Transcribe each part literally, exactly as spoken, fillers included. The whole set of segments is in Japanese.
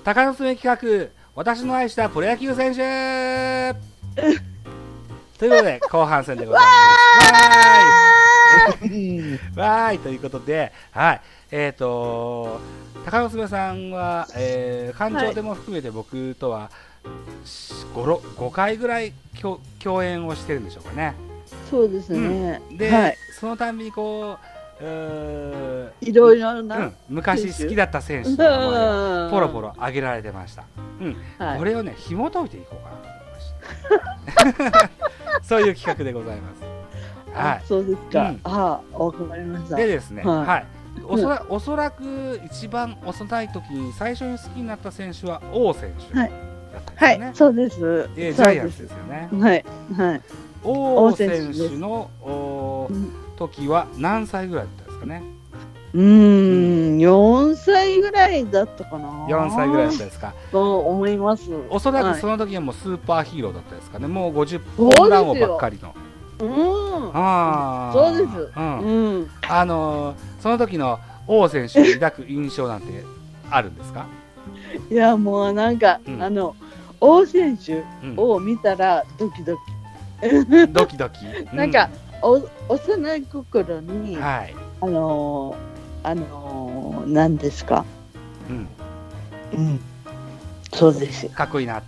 鷹の爪企画、私の愛したプロ野球選手ということで、後半戦でございます。わーいわーいということで、はい。えっ、ー、と、鷹の爪さんは、えー、館長でも含めて僕とは ご, ごかいぐらい共, 共演をしてるんでしょうかね。 そうですね。 うん、で、はい、そのたんびにこう、ういろいろな、 うん、昔好きだった選手の名前をポロポロ挙げられてました。うん、はい、これをね、紐解いていこうかなと思いました。そういう企画でございます。はい。 そうですか。うん、ああ、わかりました。 でですね、はい。はい、おそら、おそらく一番幼い時に最初に好きになった選手は王選手。 はい。はい、そうです。 えー、ジャイアンツですよね。 はい。はい。 王選手のお時は何歳ぐらいだったんですかね。 うーん、よんさいぐらいだったかな。 よんさいぐらいだったですか。 と思います。 おそらくその時はもうスーパーヒーローだったですかね。もうごじゅっホームラン王ばっかりの。 うん。 ああ。 そうです。 うん。うん、あのー、その時の王選手を抱く印象なんてあるんですか？ いや、もうなんか、うん、あの王選手を見たらドキドキ。 うん、ドキドキ。 なんか、お幼い心に、はい、あのー、あのー、何ですか。うん。うん。そうですよ。 かっこいいなって。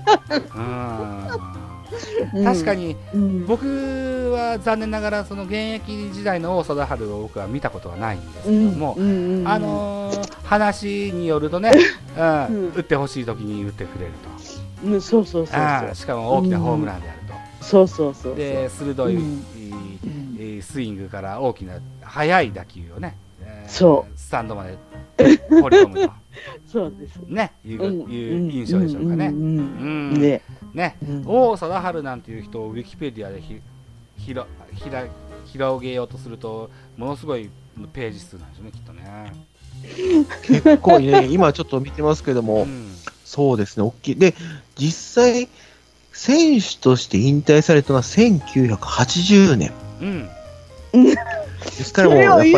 うん、確かに、うん、僕は残念ながらその現役時代の王貞治を僕は見たことはないんですけども、うんうんうん、あのー、話によるとね、うん、うん、打ってほしい時に打ってくれると、うん、そうそうそうそう、 しかも大きなホームランであると、 うん、そうそうそう、 で鋭い、うん、スイングから大きな速い打球をね、えー、そうスタンドまで放り込むと。 そうですね、いう、うん、いう印象でしょうかね。ね、ね、うん、王貞治なんていう人をウィキペディアでひひらひら広げようとするとものすごいページ数なんでしょうね、きっとね。 結構ね、今ちょっと見てますけども、うん、そうですね、大きい。で、実際選手として引退されたのはせんきゅうひゃくはちじゅうねん。うん。ですからもうやっぱり。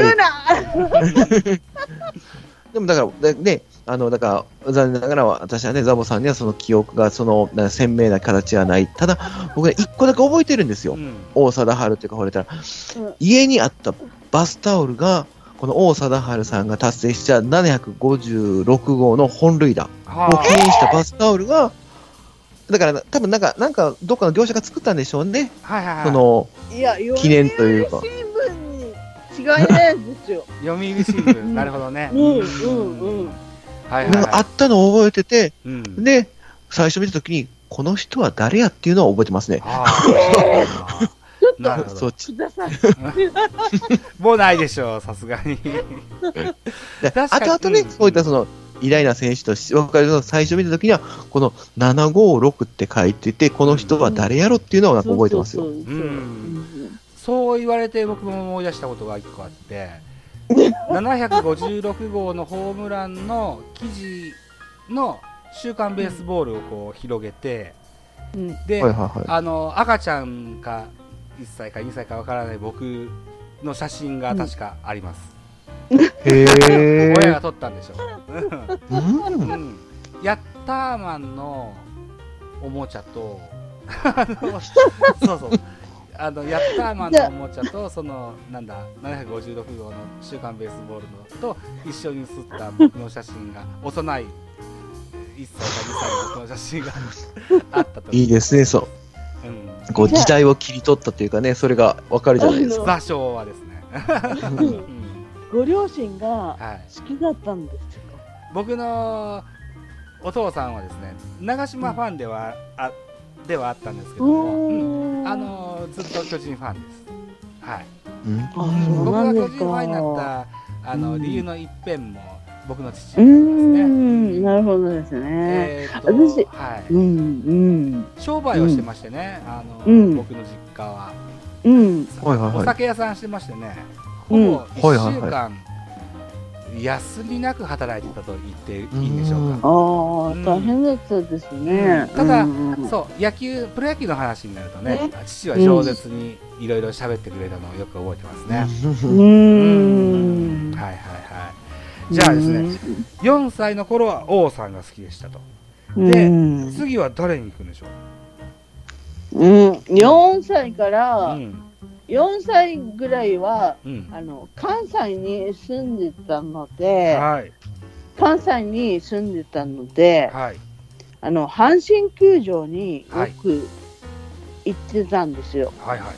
でもだからね、あのだから残念ながら私はね、ザボさんにはその記憶がその鮮明な形はない。ただ僕ね、一個だけ覚えてるんですよ。うん、王貞治っていうか、惚れたら、うん、家にあったバスタオルがこの王貞治さんが達成したななひゃくごじゅうろくごうの本塁打を記念したバスタオルが、だから多分なんかなんかどっかの業者が作ったんでしょうね。はいはいはい、その記念というか。 違いないんですよ。 読売新聞、なるほどね。 うんうんうん。 はいはい、あったのを覚えてて、うん、で最初見たときにこの人は誰やっていうのを覚えてますね。 ちょっとそっちください。 もうないでしょう、さすがに。 あとあとね、うん、そういったその偉大な選手として分かるの最初見たときにはこのななごろくって書いてて、この人は誰やろっていうのをなんか覚えてますよ。 そう言われて僕も思い出したことがいっこあって、ななひゃくごじゅうろくごうのホームランの記事の週刊ベースボールをこう広げて、うん、で、はいはいはい、あの赤ちゃんかいっさいかにさいかわからない僕の写真が確かあります。うん、へー。親が撮ったんでしょう。うんうん、ヤッターマンのおもちゃとそうそう。あのヤッターマンのおもちゃとそのなんだななひゃくごじゅうろくごうの週刊ベースボールのと一緒に写った僕の写真が幼いいっさいかにさいの僕の写真があったと。 いいですね、そう、うん、こう時代を切り取ったというかね、それがわかるじゃないですか。 場所はですね、 うん、ご両親が好きだったんですよ、はい、 僕のお父さんはですね長嶋ファンではあではあったんですけども、うん、あのずっと巨人ファンです。はい。うん、僕が巨人ファンになったあの理由の一辺も僕の父親ですね。うん、 なるほどですね。えー、っと私、はい、うんうん、商売をしてましてね、あの、うん、僕の実家は、うん、お酒屋さんしてましてね、ほぼいっしゅうかん休みなく働いてたと言っていいんでしょうか。 ああ、うん、大変だったですね。 ただ、そう野球プロ野球の話になるとね、父は饒舌にいろいろ喋ってくれたのをよく覚えてますね。うん、はいはいはい。 じゃあですね、よんさいの頃は王さんが好きでしたと。で、次は誰に行くんでしょう。うん、よんさいから、うん、よんさいぐらいは、うん、あの関西に住んでたので、はい、関西に住んでたので、はい、あの阪神球場によく行ってたんですよ。はいはい、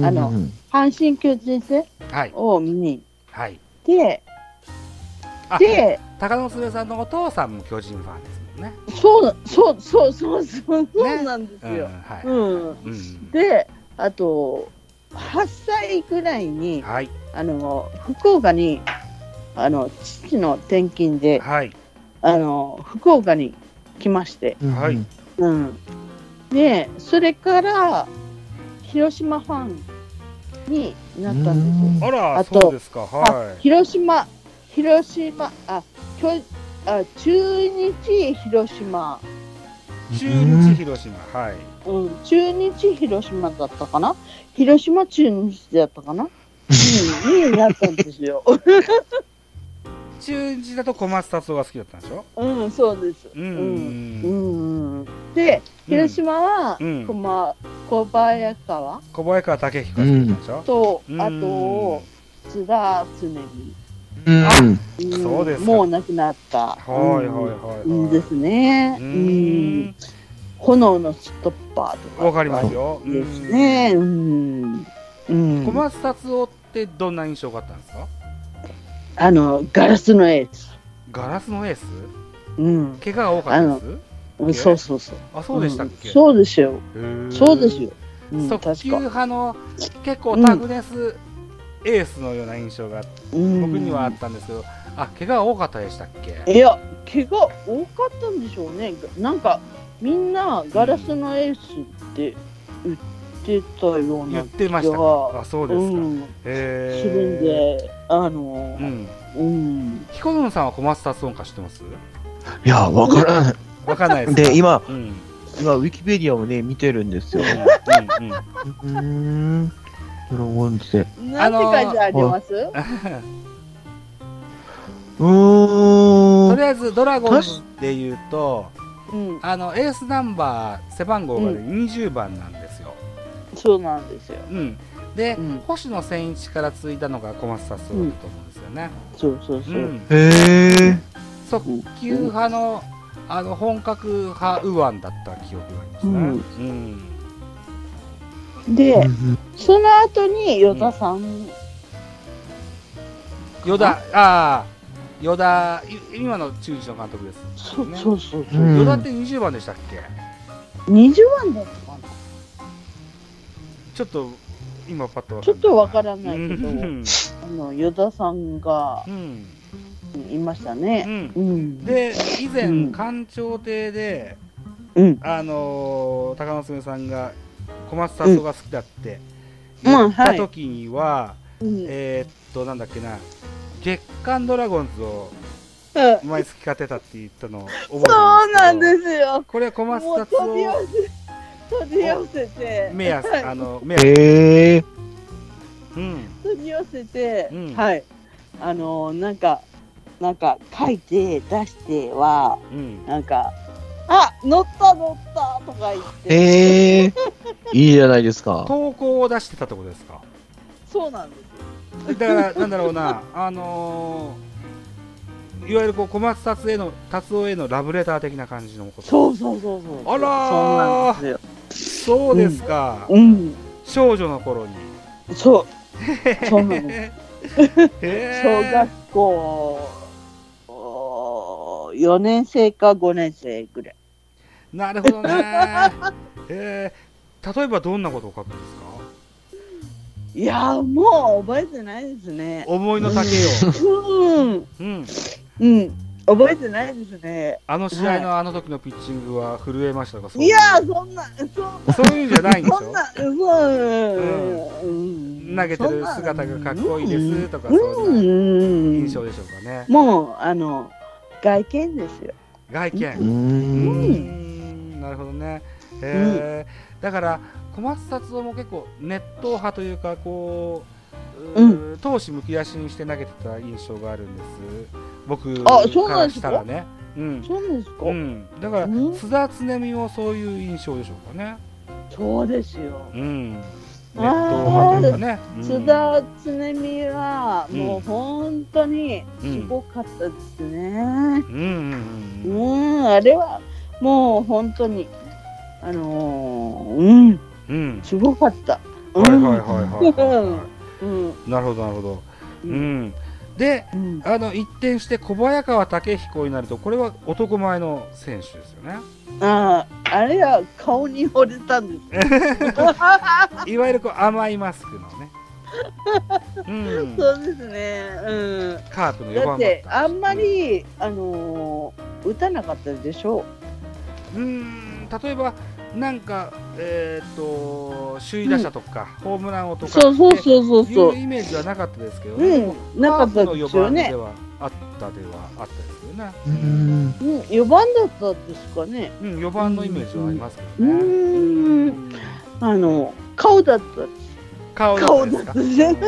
あの、うん、阪神球児戦を見に、はい、で、 で、高野すべさんのお父さんも巨人ファンですもんね。 そうそうそうそうそうそうなんですよ。で、あとはっさいぐらいに、はい、あの福岡にあの父の転勤で、はい、あの福岡に来まして、はい、うん、でそれから広島ファンになったんですよ。 あら、あとそうですか、はい、 広島広島あきょあ中日広島中日広島はい、 うん、中日広島だったかな、広島中日だったかな、うん、になったんですよ。 中日だと小松達夫が好きだったんでしょ。 うん、そうです。うん、うん、で広島は小ま小早川小早川武彦が好きだったんでしょ。 とあと津田常美。 うん、あ、そうですか。 もう亡くなった。 はいはいはい。 いいですね。うん。炎のストッパーとか。 わかりますよ。 ですね。うん。 うん。小松達夫ってどんな印象があったんですか？ あのガラスのエース。 ガラスのエース？ うん。 怪我が多かったです？ そうそうそう。 あ、そうでしたっけ？ そうですよ。そうですよ。 速球派の結構タグネスエースのような印象が僕にはあったんですけど、あ、怪我多かったでしたっけ？ いや、怪我多かったんでしょうね。なんかみんなガラスのエースって言ってたような言ってましたか？あ、そうですか。うん、 へー、するんで、あの、うんうん、 彦野さんは小松達夫か知ってます？ いや、わからない。 わからないですか。で、今、うん、今ウィキペディアをね見てるんですよ。うんうん。うんドラゴンズで。 なんて書いてあります？うーん。とりあえずドラゴンズでいうと、うん、あのエースナンバー背番号が、ね、うん、にじゅうばんなんですよ。 そうなんですよ。 うん。で、うん、星野千一から継いだのが小松達夫だと思うんですよね。 うん、そうそうそう。うん、 へえ。 速球派のあの本格派右腕だった記憶がありますね。うん。うんで、その後に与田さん、うん、 与田、ああ、与田、今の中日の監督です、 ね。そうそうそうそう。 与田ってにじゅうばんでしたっけ？にじゅうばんだったかな。 ちょっと今パッとわちょっとわからないけど、あの与田さんが、うん、いましたね。 うんうん、で以前、うん、官庁邸で、うん、あのー、高野爪さんが小松達夫が好きだって言った時には、うんはい、えー、っとなんだっけな、月刊ドラゴンズを毎月買ってたって言ったのを覚えてますけど、 そうなんですよ。 これは小松達夫取り寄せて目安あの目安えー、 うん、取り寄せて、うん、はいあのなんかなんか書いて出しては、うん、なんかあ、乗った乗ったとか言って。 ええー、いいじゃないですか。 投稿を出してたってことですか？ そうなんですよ。だからなんだろうな、あのー、いわゆるこう小松達夫への達夫へのラブレター的な感じのこと。 そうそうそうそう。 あらー、そうですか。うん。うん、少女の頃に。 そう。そうなんです。小学校よねんせいかごねんせいぐらい。 なるほどね。えー、例えばどんなことを書くんですか？ いやもう覚えてないですね。 思いの丈を。うん。うん。うん。覚えてないですね。 あの試合のあの時のピッチングは震えましたか？ いやそんなそうそういうんじゃないんでしょ？そんなそう、 うん、 投げてる姿がかっこいいですとか、そんな印象でしょうかね。 もうあの外見ですよ。 外見。うん。なるほどね。えー、だから小松達夫も結構ネット派というかこううん、 闘志むき出しにして投げてた印象があるんです僕からしたらね。うん、 そうなんですか、 うん、だから須田常美もそういう印象でしょうかね。 そうですよ、 うん、ネット派というかね、 須田常美はもう本当にすごかったですね。うんうん、あれはもう本当にあのー、うん、うん、すごかった。 はいはいはいはい、うん、なるほどなるほど。うん。で、うん、あの一転して小早川武彦になるとこれは男前の選手ですよね。 ああ、あれは顔に惚れたんですいわゆるこう甘いマスクのね、 うん、そうですね、うん、 カープのよばんだってあんまり、あのー、打たなかったでしょう。うん、例えばなんか、えー、と首位打者とか、うん、ホームラン王とかっていうイメージはなかったですけどね、 うん、なかったですよね。 ではあったではあったですよね。 うん、うん、よばんだったんですかね。 うん、よばんのイメージはありますけどね。うん、 うん、あの顔だった。 顔だったですか。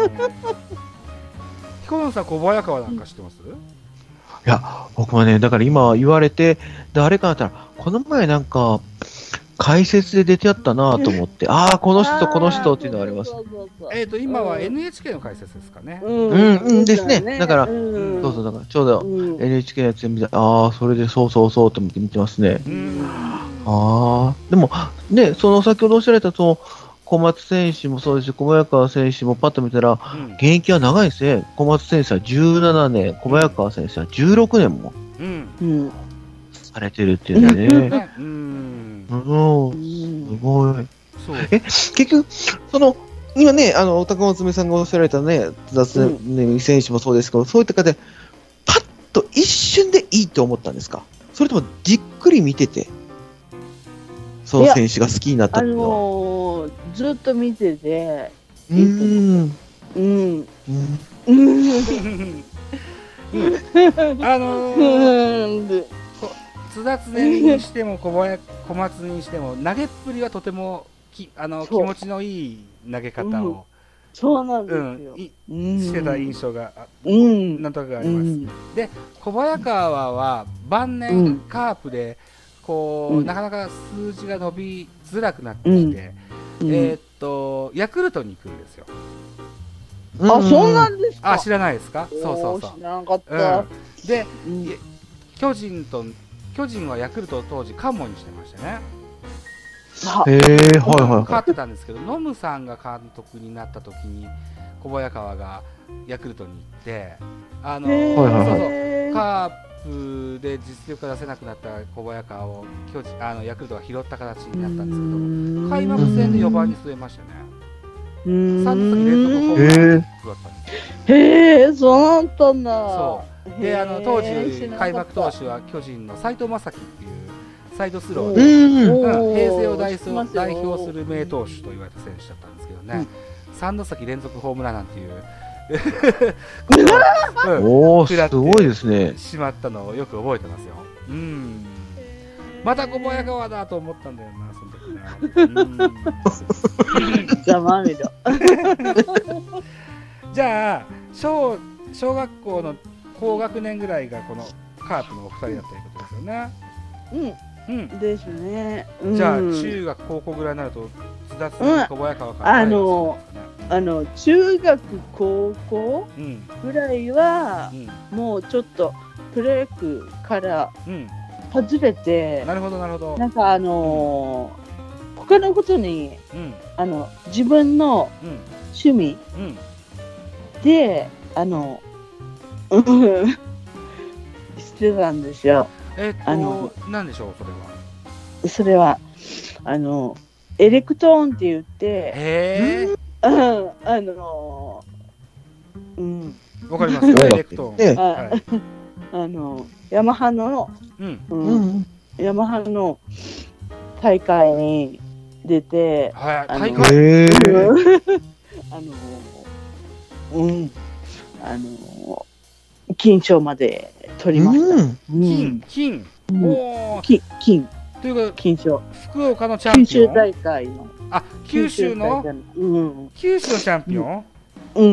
彦野さん、小早川なんか知ってます？ いや、僕はね、だから今言われて、誰かなったら、この前なんか、解説で出てあったなと思って、ああ、この人とこの人っていうのがあります。 えっと、今は エヌエイチケー の解説ですかね。 うん、うんですね。だから、そうそう、だからちょうど エヌエイチケー のやつ見て、ああ、それでそうそうそうと思って見てますね。ああ、でも、ね、その先ほどおっしゃられた、その、小松選手もそうですし、小早川選手もパッと見たら、現役は長いですね。小松選手はじゅうななねん、小早川選手はじゅうろくねんも。うん。されてるっていうね。うん。すごい。え、結局、その、今ね、あの、高松さんがおっしゃられたね、雑ね、選手もそうですけど、そういった方で、パッと一瞬でいいと思ったんですか？それともじっくり見てて、その選手が好きになったのは、あのー、ずっと見てて、 うん。 うん。 うん。あのー、津田常美にしても小林小松にしても投げっぷりはとてもきあの気持ちのいい投げ方を、うん、 そうなんですよ、 うん、してた印象が、うん、なんとなくあります、うん、で小早川は晩年、うん、カープでこう、うん、なかなか数字が伸びづらくなってきて、うん、えー、っとヤクルトに行くんですよ。 あ、そうなんですか。 あ、知らないですか。そうそうそう。 知らなかった。 うん、で、うん、巨人と巨人はヤクルトを当時関門にしてましたね。 へえ、はいはい。 勝ってたんですけど、ノムさんが監督になった時に小早川がヤクルトに行って、あのそうそうカープで実力が出せなくなった小早川を巨人あのヤクルトが拾った形になったんですけど、開幕戦でよばんに据えましたね。さん打席連続ホームランだったんですよ。 へえ、そうなったんだ。 そうで、あの当時開幕投手は巨人の斎藤正樹っていうサイドスローで、うん、平成を代表代表する名投手と言われた選手だったんですけどね、うん、さん打席連続ホームランなんていううん、おー、すごいですね。 しまったのをよく覚えてますよ。うん、また小早川だと思ったんだよな、その時ね。 ざまみろ。 じゃあ 小, 小学校の高学年ぐらいがこのカープのお二人だったということですよね。 うん、うん、ですね。 うん、じゃあ中学高校ぐらいになると津田さん、小早川から、 あのあの中学高校ぐらいは、うん、もうちょっとプロ野球から外れて、 うん、なるほどなるほど。 なんかあのー、他のことに、うん、あの自分の趣味で、うん、あのしてたんですよ。 えっと、あの何でしょうそれは。それはあのエレクトーンって言って、 へー、 うん、あのうん、 わかりますよエレクトーン。 はい、あのヤマハの、うんうん、ヤマハの大会に出て、 はい、大会、へー、 あのうんあの金賞まで取りました。うん、 金金、 うん、お金金というか金賞。 福岡のチャンピオン。 九州大会の。 あ、九州の、 うん、 九州のチャンピオン。 うん。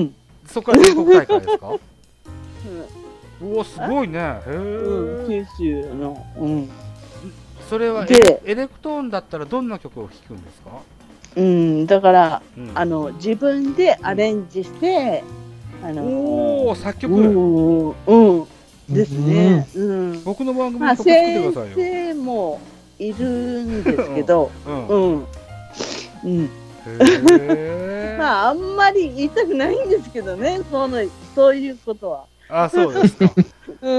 そこから全国大会ですか？うん、おお、すごいね。へえ、 うん、九州の、うん、 それはエエレクトーンだったらどんな曲を弾くんですか？ うん、だから、うん、あの自分でアレンジして、うん、あのおお、作曲、 うん、うん、ですね、うん、 僕の番組に曲作ってくださいよ。 先生もいるんですけど、うん、うん、うん、まああんまり言いたくないんですけどね、そのそういうことは。 あ、そうですか。 うん、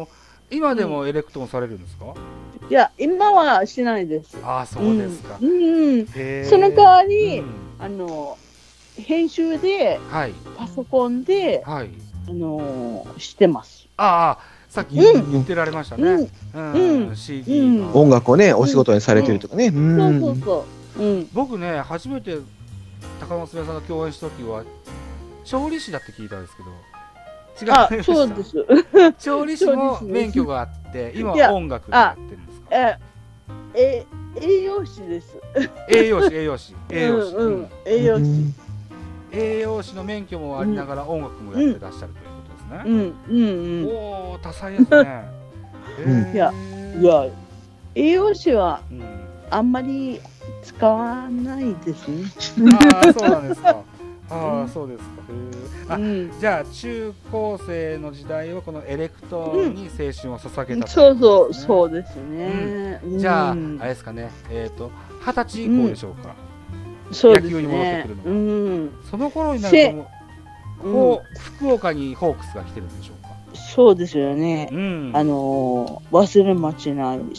今でもエレクトーンされるんですか？ いや、今はしないです。 あ、そうですか。 うん、うん、その代わり、うん、あの編集で、はい、パソコンで、はい、あのしてます。 ああ、さっき言ってられましたね。うん、うん、シーディー の音楽をね、お仕事にされてるとかね。 そうそうそう。うん、 僕ね、初めて高松さんが共演した時は調理師だって聞いたんですけど。違う。 そうです。 調理師も免許があって、今は音楽でやってるんですか？ え、え、栄養士です。 栄養士、栄養士、栄養士、 うん、栄養士。 栄養士の免許もありながら音楽もやってらっしゃるということですね。 うん、うん、うん。 おお、多彩ですね。 いや、いや、栄養士はあんまり使わないですね。 ああ、そうなんですか。ああ、そうですか。あ、うん、じゃあ中高生の時代はこのエレクトーンに青春を捧げた、ね、うん、 そうそうそうですね。 うん、じゃあ、うん、あれですかね。えっ、ー、と二十歳以降でしょうか。 うん、そうですね。 野球に戻ってくるのは。うん、その頃になるともう、福岡にホークスが来てるんでしょうか。 そうですよね。うん、あのー、忘れもしない、はい、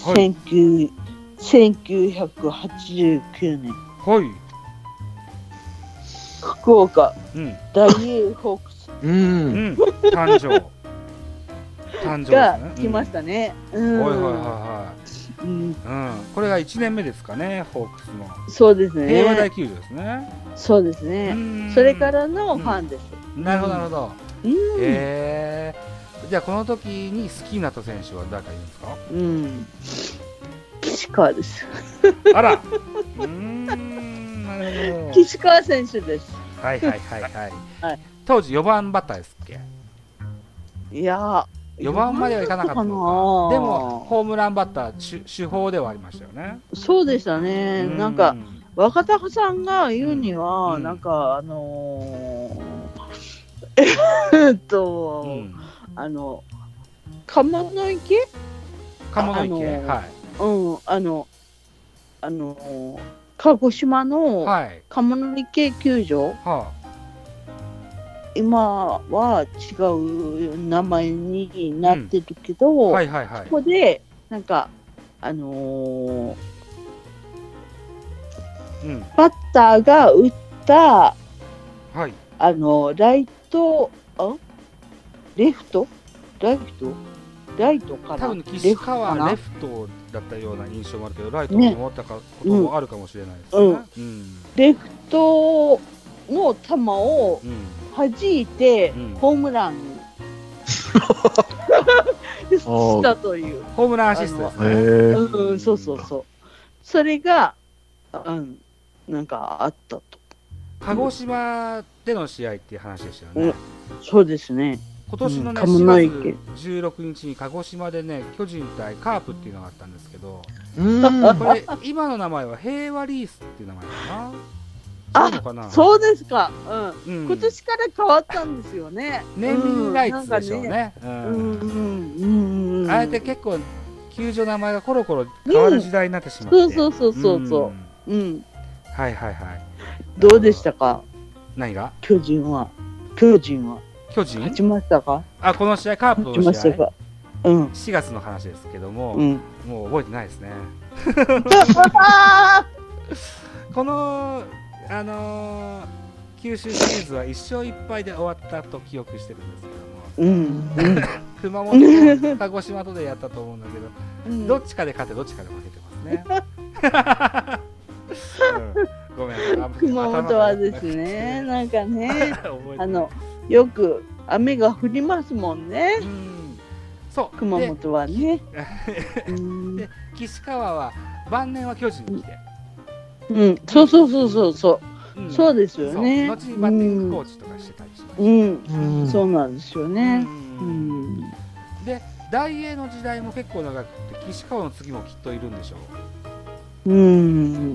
せんきゅうひゃくはちじゅうきゅうねん。 はい。 福岡、うん、大英ホークス、 うん、誕生誕生が来ましたね。 はいはいはいはい。うん、これがいちねんめですかね、ホークスの。 そうですね。 平和大球場ですね。 そうですね。それからのファンです。 なるほどなるほど。へえ。じゃあこの時に好きになった選手は誰かいるんですか？ うん。岸川です。 あら。うん。なるほど。 岸川選手です。 はいはいはいはい。はい、当時よばんバッターですっけ？ いやよばんまではいかなかったのか。でもホームランバッター手法ではありましたよね。 そうでしたね。んなんか若隆さんが言うには、うん、なんかあのー、えっと、うん、あの鴨の池？ 鴨の池、はい。 うん、あのあの鹿児島の鴨の池球場、はいはあ、今は違う名前になってるけど、うんはいはいはい、ここでなんかあのーうん、バッターが打った、はい、あのライトあレフトライトライトかな。 多分岸川はレフトだったような印象もあるけど、ライトに思ったこともあるかもしれないですね。うんうん、 レフトの球を弾いて、うん、ホームランしたという。 ホームランアシストですね。 うん、そうそうそう。それが、うん、なんかあったと。 鹿児島での試合っていう話でしたよね。 うん、そうですね。 今年のね、うん、しがつじゅうろくにちに鹿児島でね、巨人対カープっていうのがあったんですけど、うんこれ今の名前は平和リースっていう名前かな。 あ、そうかな。そうですか、うん。うん。今年から変わったんですよね。 ネーミングライツでしょうね。あえて結構球場の名前がコロコロ変わる時代になってしまって。 うん、そうそうそうそう。うん。うん、 はいはいはい。 どうでしたか。 何が？ 巨人は。巨人は。 巨人？ 勝ちましたか？ あ、この試合カープの試合。 うん。 しがつの話ですけども、うん、もう覚えてないですね。このあのー、九州シリーズはいっしょういっぱいで終わったと記憶してるんですけども、うん、熊本と鹿児島とでやったと思うんだけど、うん、どっちかで勝ってどっちかで負けてますね。うん、ごめん。 熊本はですね、なんかね、あのよく雨が降りますもんね。うん、そう熊本はね。 で岸川は晩年は巨人に来て。 うん、そうそうそうそうそう、うん、そうですよね。 後にバッティングコーチとかしてたりしまうん、うん、そうなんですよね。うん、 で大英の時代も結構長くて、岸川の次もきっといるんでしょう。うん、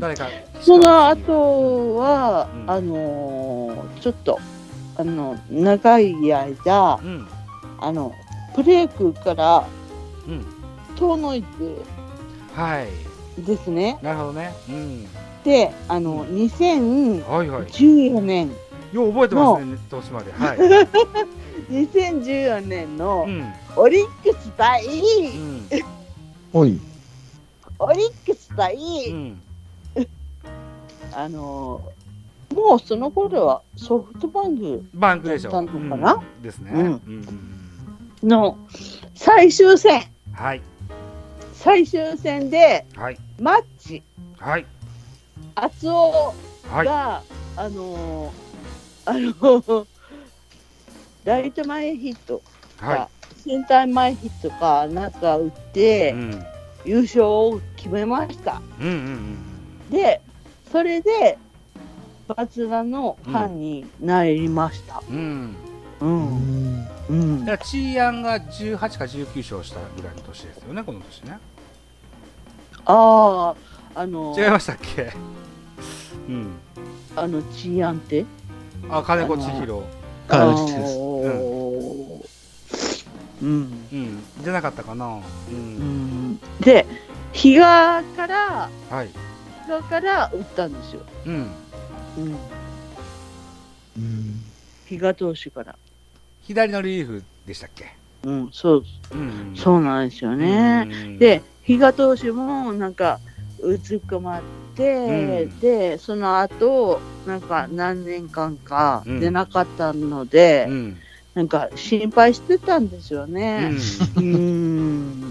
誰かその後は、うん、あのー、ちょっとあの長い間、うん、あのプレークから遠のいて、はいですね。 なるほどね。うん、 で、あの、うん、にせんじゅうよねん、 よう覚えてますね、投資まで。はい。 にせんじゅうよねんのオリックス対、うん、 おいオリックス対、うん、あのもうその頃はソフトバンクバンクでしょだったのかな、 うん、ですね、うんうん、の最終戦、 はい、 最終戦で、 はい、 マッチ、 はい、 厚尾が、はい、あのあのライト前ヒットか、はい、センター前ヒットかなんか打って、うん、優勝を決めました。うんうんうん、でそれでバツラのファンになりました。うんうんうん、だからチーアンがじゅうはちかじゅうきゅう勝したぐらいの年ですよね、この年ね。 ああ、あのー、違いましたっけ？うん、 あのチーアンってあ、金子千尋。 金子千尋です。 うん、うん、じゃなかったかな。うん、うん、 で比嘉から、 はい、 比嘉から打ったんですよ。うん、うん、うん、比嘉投手から。 左のリリーフでしたっけ？ うん、そう、うん、そうなんですよね。うん、で、比嘉投手もなんかうずくまって、うん、で、その後なんか何年間か出なかったので、うん、なんか心配してたんですよね。うん。うん、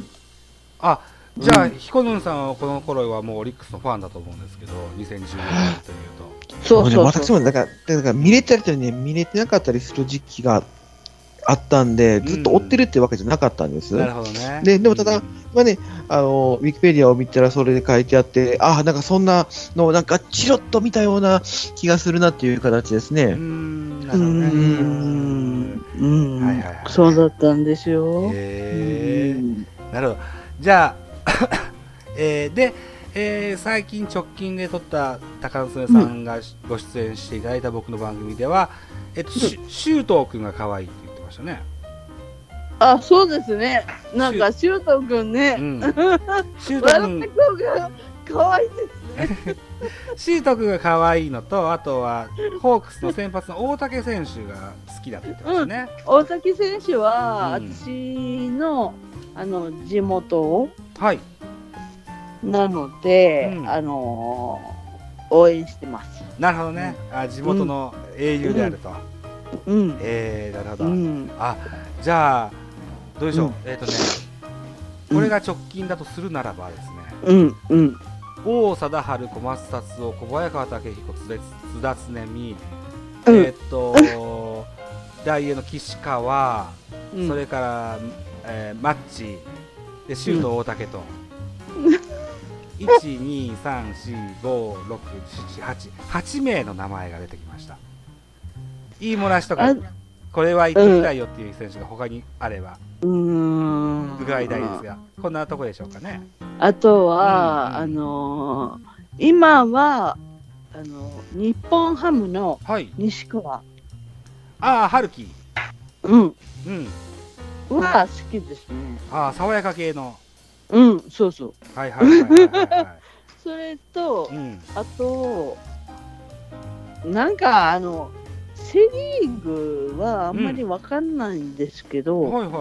あ、じゃあ、うん、彦野さんはこの頃はもうオリックスのファンだと思うんですけど、にせんじゅうねんというと。 そうそうそう。 私もだから、だから見れたりとね、見れてなかったりする時期があったんで、ずっと追ってるってわけじゃなかったんです。 うん、なるほどね。 で、でもただ、うん、まあね、あの、ウィキペディアを見たらそれで書いてあって、ああ、なんかそんなの、なんかチロッと見たような気がするなっていう形ですね。うーん、なるほどね。うーん、うん、はいはいはい。そうだったんですよ。へー、うん、なるほど。じゃあ、えー、で、えー、最近直近で撮った高野さんがご出演していただいた僕の番組では、えっと、シュート君が可愛いって言ってましたね。 あ、そうですね。なんかシュート君ね、うん、シュート君が可愛いですね。 シュート君が可愛いのと、あとはホークスの先発の大竹選手が好きだって言ってましたね。 うん、大竹選手は、うん、私のあの地元、はい、なので、うん、あのー、応援してます。 なるほどね。あ、地元の英雄であると。うん。うん、えー、なるほど。うん、あ、じゃあどうでしょう。うん、えっ、ー、とね、これが直近だとするならばですね。うんうん。王貞治、小松達夫、小早川武彦、津田常美、うん、えっ、ー、と大英の岸川、うん、それから、えー、マッチでシュート大竹と。うんいち、に、さん、よん、ご、ろく、なな、はち、はちめいの名前が出てきました。いいもらしとか、これは言ってみたいよっていう選手が他にあれば、うーん、伺いたいですが、こんなとこでしょうかね。 あとは、うんうん、あのー、今は、あのー、日本ハムの西川。はい、 ああ、春樹。 うん。うん。は好きですね。 ああ、爽やか系の。 うん、そうそう。 はいはいはいはい、はい。 それと、うん、あと、なんかあの、セリーグはあんまりわかんないんですけど、うん、はいはい。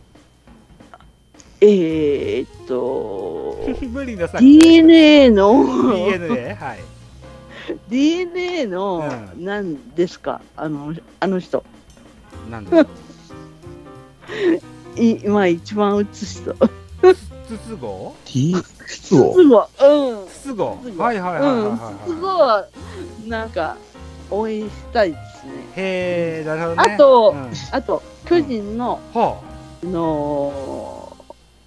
えーっと、 無理なディーエヌエー の、 ディーエヌエー はい。 ディーエヌエー の、うん、何ですか、あの、あの人。 なんで今一番打つ人。 筒香？ 筒香？ 筒香、うん。 筒香。はいはいはいはいはい。 筒香はなんか応援したいですね。 へえ、なるほどね。 あと、うん、あと巨人の、うん、はあ、の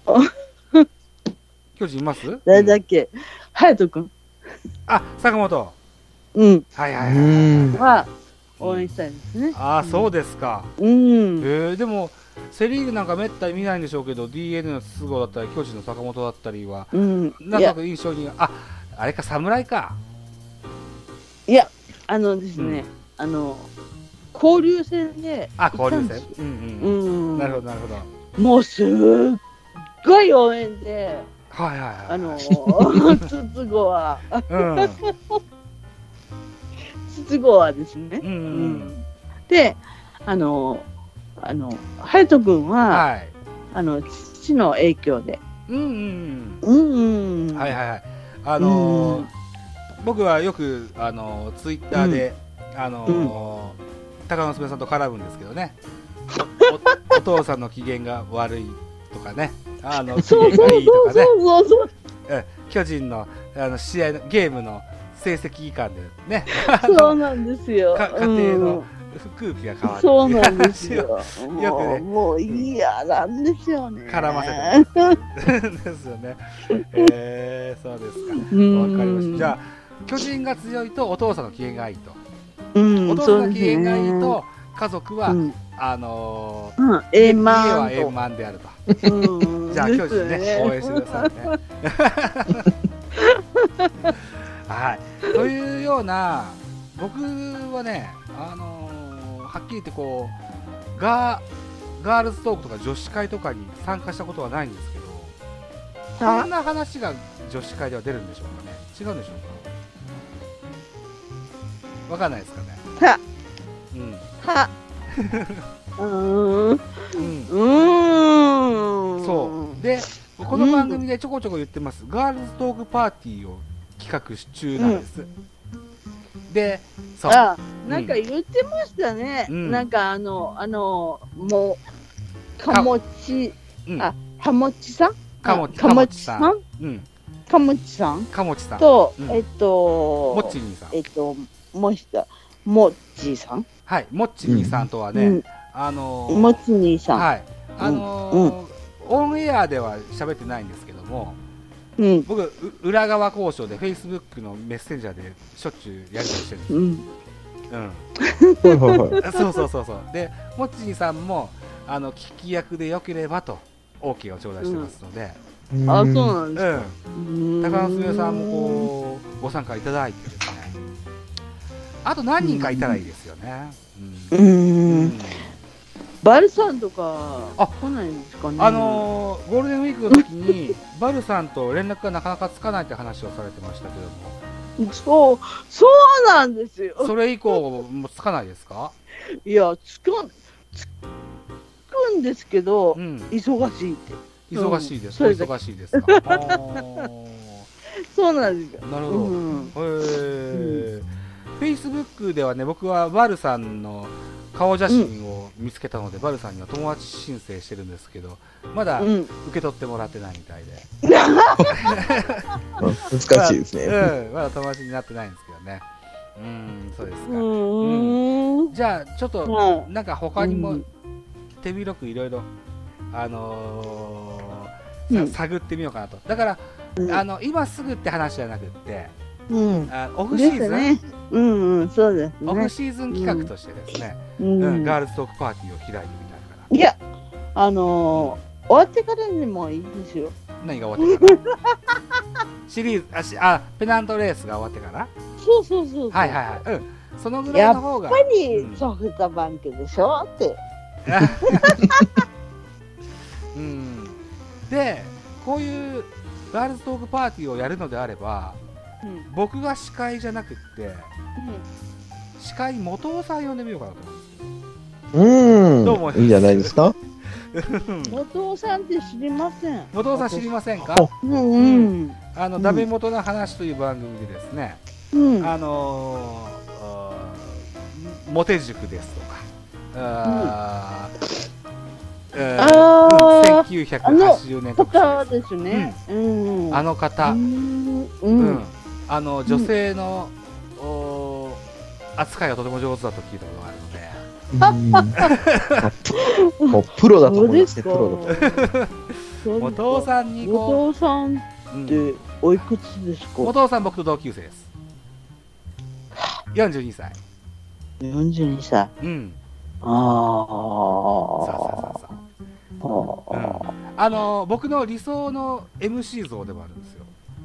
巨人います？ 誰だっけ？隼人君。 あ、坂本。 うん。 はいはいはいはい。 は応援したいですね。 ああ、そうですか。 うん。 えー、でもセ・リーグなんかめったに見ないんでしょうけど、 ディーエヌエー の筒香だったり巨人の坂本だったりは、うん、なんとなく印象に、あ、あれか、侍か。 いや、あのですね、うん、あの交流戦で、 あ、交流戦、うんうん、うん、なるほどなるほど。 もうすっごい応援で、 はいはいはい、 あの筒香は、うん、筒香はですね、うんうん、で、あのあの隼人君は、はい、あの父の影響で、うんうんうんうん、 はいはいはい、あのーうん、僕はよくあのツイッターで、うん、あのーうん、高野娘さんと絡むんですけどね、お, お父さんの機嫌が悪いとかね、あの機嫌がいいとかね、巨人のあの試合のゲームの成績感でね、 そうなんですよ。 家庭の空気が変わる。 そうなんですよ。よくね、もう嫌なんですよね。 絡ませてるですよね。えー、そうですか。わかりました。じゃあ巨人が強いとお父さんの機嫌がいいと。うん、お父さんの機嫌がいいと家族は、うん、あのーうん、円満家は円満であると。うん、じゃあ巨人ね、ね応援してくださいね。はい。というような、僕はね、あのー、はっきり言ってこうガー、ガールズトークとか女子会とかに参加したことはないんですけど、こんな話が女子会では出るんでしょうかね。違うんでしょうか。わかんないですかね。は、うん、は、うーん、うん、うん、そうで、この番組でちょこちょこ言ってます、うん、ガールズトークパーティーを企画中なんです。うん、で、そう、 あ、なんか言ってましたね。うん、なんかあのあのもうかもち、うん、あ、かもちさん、 かもかもちさん、 うん、かもちさん、 かもちさんと、うん、えっともっち兄さん、 えっともしたもっちさん、 はい、もっち兄さんとはね、うん、あのー、 もっち兄さん、 はい、あのーうん、オンエアでは喋ってないんですけども、うん、僕裏側交渉でフェイスブックのメッセンジャーでしょっちゅうやり取りしてるんです。うん。うん。そうそうそうそう。で、もっちにさんもあの聞き役でよければと オーケー を頂戴してますので。 うん、あ、そうなんですか。 うん。高野娘さんもこうご参加いただいてですね。あと何人かいたらいいですよね。 うん。うんうんバルさんとか来ないんですかね。 あのー、ゴールデンウィークの時にバルさんと連絡がなかなかつかないって話をされてましたけども。そう、そうなんですよ。 それ以降もつかないですか？ いや、つかつくんですけど、うん、忙しいって。 忙しいです。うん、忙しいですか。 そうなんですよ。 なるほど。うん、へえ。フェイスブックではね、僕はバルさんの顔写真を見つけたので、うん、バルさんには友達申請してるんですけど、まだ受け取ってもらってないみたいで、 うん、難しいですね、 まあ、うん、まだ友達になってないんですけどね。うん、そうですか。うん、じゃあちょっと、うん、なんか他にも手広くいろいろあのーうん、探ってみようかなと。だから、うん、あの今すぐって話じゃなくって、うん、あオフシーズン、ね、 うんうん、そうですね。 オフシーズン企画としてですね、うんうん、ガールズトークパーティーを開いてみたいかな。いや、あのー、終わってからにもいいですよ。 何が終わってからシリーズあしあペナントレースが終わってから。 そうそうそうそう。 はいはいはい。うん。そのぐらいの方が。 やっぱりソフトバンクでしょって。 うん。で、こういうガールズトークパーティーをやるのであれば。うん、僕が司会じゃなくって、うん、司会元尾さん呼んでみようかなと思うんです。どうもいいんじゃないですか。 元尾さんって知りません。 元尾さん知りませんか。 うんうん、 あの、うん、ダメ元の話という番組でですね、うん、あのー、モテ塾ですとか、あー、うん、あせんきゅうひゃくはちじゅうねん特集ですね。 うん、あの方、うん、うんあの女性の、うん、扱いがとても上手だと聞いたことがあるので、もうプロだと思いますね。プロだと。元尾さんにこう。元尾さんっておいくつですか？ 元尾さん僕と同級生です。よんじゅうにさい。 よんじゅうにさい。 うん。 ああ。 そうそうそうそう。うん、あの僕の理想の エムシー 像でもあるんですよ。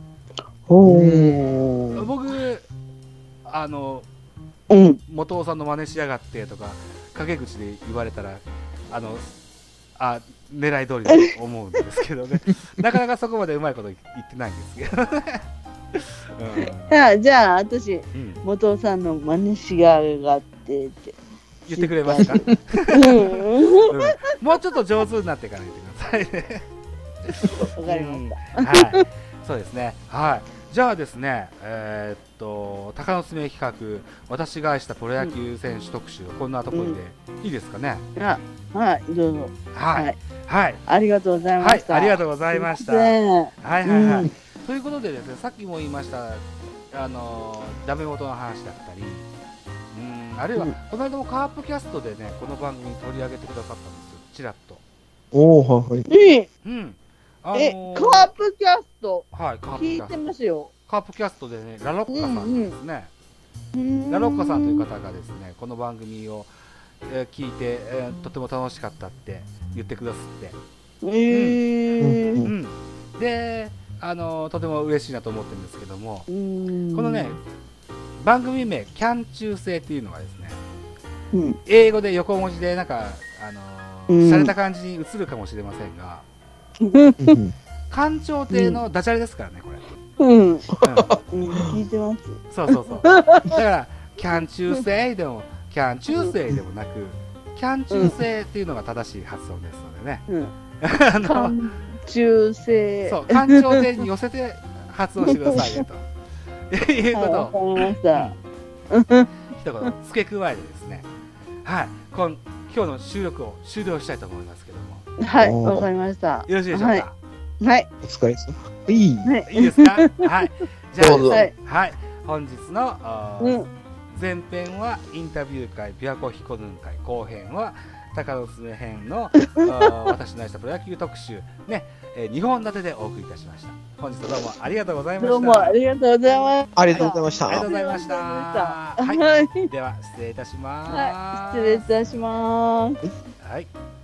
おお。 僕あの、 うん、 元尾さんの真似しやがってとか陰口で言われたらあのあ狙い通りだと思うんですけどねなかなかそこまでうまいこと言ってないんですけどねうん、あじゃあ私、うん、元尾さんの真似しやがってって言ってくれますか、うんうん、もうちょっと上手になっていかないでくださいねわかりました、 うんはい、そうですねはいじゃあですね、えー、っと鷹の爪企画私が愛したプロ野球選手特集、うん、こんなところでいいですかね、 うん、あはいどうぞはい、はいはい、 ありがとうございました、 はい、ありがとうございましたはいはいはい、うん、ということでですねさっきも言いましたあのダメ元の話だったりうんあるいは、うん、この間もカープキャストでねこの番組に取り上げてくださったんですよちらっとおおはいはいうんあのー、えカープキャストはいカープ聞いてますよカープキャストでねラロッカさんですね、うんうん、ラロッカさんという方がですねこの番組を、えー、聞いて、えー、とても楽しかったって言ってくださってえーうんうん、で、あのー、とても嬉しいなと思ってるんですけどもこのね番組名キャン中制っていうのがですね、うん、英語で横文字でなんかあのー、洒落た感じに映るかもしれませんが官庁亭のダジャレですからねこれうん、うん、聞いてますそうそうそうだからキャン中制でもキャン中制でもなくキャン中制っていうのが正しい発音ですのでね、うんあの官庁制そう官庁亭に寄せて発音してくださいねということをわかりました一言付け加えてですねはい今今日の収録を終了したいと思いますけどもはいわかりましたよろしいでしょうか、はいはい、 お疲れ様いい、 はい、いいですかはいじゃあ、はい、はい、本日の、うん、前編はインタビュー会琵琶湖彦ヌン会後編は鷹の爪編の私の愛したプロ野球特集ね、えー、にほん立てでお送りいたしました本日はどうもありがとうございましたどうもありがとうございましたありがとうございましたありがとうございましたはい、はい、では失礼いたします、 はい、失礼いたしますはい